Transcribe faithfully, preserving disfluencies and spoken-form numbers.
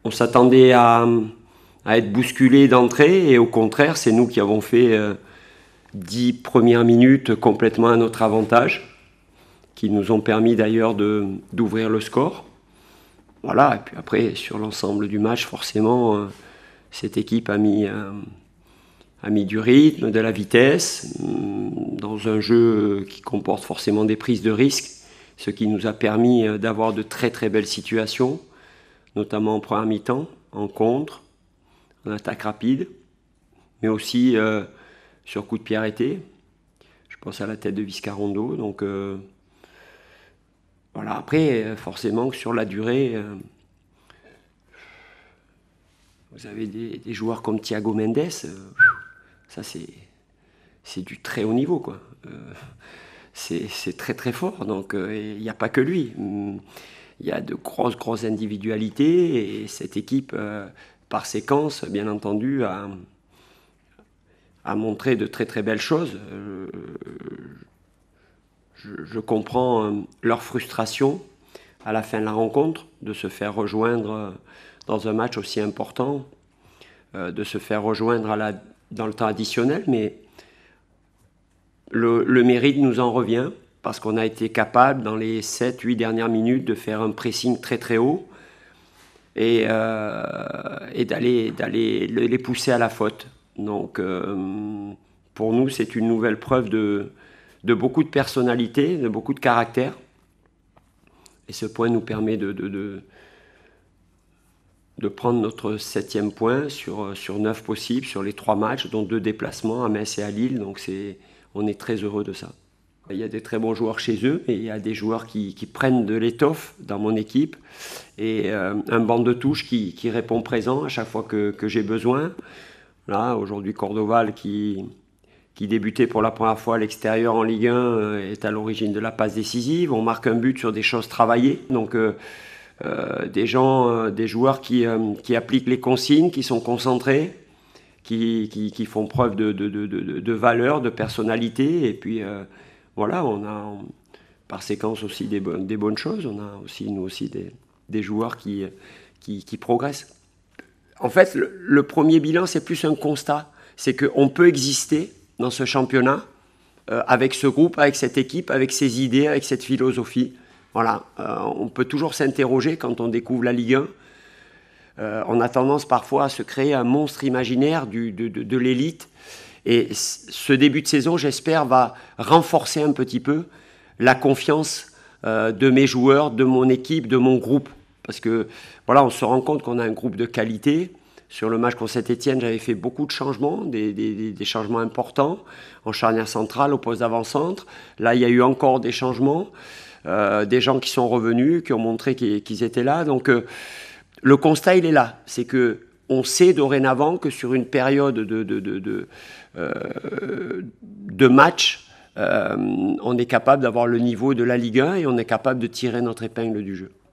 on s'attendait à, à être bousculé d'entrée et au contraire, c'est nous qui avons fait euh, dix premières minutes complètement à notre avantage, qui nous ont permis d'ailleurs de, d'ouvrir le score. Voilà, et puis après, sur l'ensemble du match, forcément, euh, cette équipe a mis, euh, a mis du rythme, de la vitesse, euh, dans un jeu qui comporte forcément des prises de risques, ce qui nous a permis euh, d'avoir de très très belles situations, notamment en première mi-temps, en contre, en attaque rapide, mais aussi euh, sur coup de pied arrêté. Je pense à la tête de Viscarondo, donc... Euh, Voilà, après, forcément, sur la durée, euh, vous avez des, des joueurs comme Thiago Mendes, euh, ça c'est, c'est du très haut niveau, quoi. Euh, c'est, c'est très très fort, donc il euh, n'y a pas que lui. Il y a de grosses, grosses individualités, et cette équipe, euh, par séquence, bien entendu, a, a montré de très très belles choses. Euh, je, je comprends euh, leur frustration à la fin de la rencontre, de se faire rejoindre dans un match aussi important, euh, de se faire rejoindre à la, dans le temps additionnel, mais le, le mérite nous en revient, parce qu'on a été capable, dans les sept huit dernières minutes, de faire un pressing très très haut, et, euh, et d'aller, d'aller les pousser à la faute. Donc, euh, pour nous, c'est une nouvelle preuve de, de beaucoup de personnalité, de beaucoup de caractère. Et ce point nous permet de, de, de, de prendre notre septième point sur, sur neuf possibles, sur les trois matchs, dont deux déplacements à Metz et à Lille. Donc c'est, on est très heureux de ça. Il y a des très bons joueurs chez eux, mais il y a des joueurs qui, qui prennent de l'étoffe dans mon équipe. Et euh, un banc de touche qui, qui répond présent à chaque fois que, que j'ai besoin. Là, aujourd'hui, Cordoval qui... qui débutait pour la première fois à l'extérieur en Ligue un, est à l'origine de la passe décisive. On marque un but sur des choses travaillées. Donc euh, euh, des gens, euh, des joueurs qui, euh, qui appliquent les consignes, qui sont concentrés, qui, qui, qui font preuve de, de, de, de, de valeur, de personnalité. Et puis euh, voilà, on a on, par séquence aussi des, bonnes, des bonnes choses. On a aussi, nous aussi, des, des joueurs qui, qui, qui progressent. En fait, le, le premier bilan, c'est plus un constat. C'est qu'on peut exister dans ce championnat, euh, avec ce groupe, avec cette équipe, avec ces idées, avec cette philosophie. Voilà, euh, on peut toujours s'interroger quand on découvre la Ligue un. Euh, on a tendance parfois à se créer un monstre imaginaire du, de, de, de l'élite. Et ce début de saison, j'espère, va renforcer un petit peu la confiance euh, de mes joueurs, de mon équipe, de mon groupe. Parce que, voilà, on se rend compte qu'on a un groupe de qualité. Sur le match contre Saint-Etienne, j'avais fait beaucoup de changements, des, des, des changements importants, en charnière centrale, au poste d'avant-centre. Là, il y a eu encore des changements, euh, des gens qui sont revenus, qui ont montré qu'ils, qu'ils étaient là. Donc, euh, le constat, il est là. C'est qu'on sait dorénavant que sur une période de, de, de, de, euh, de match, euh, on est capable d'avoir le niveau de la Ligue un et on est capable de tirer notre épingle du jeu.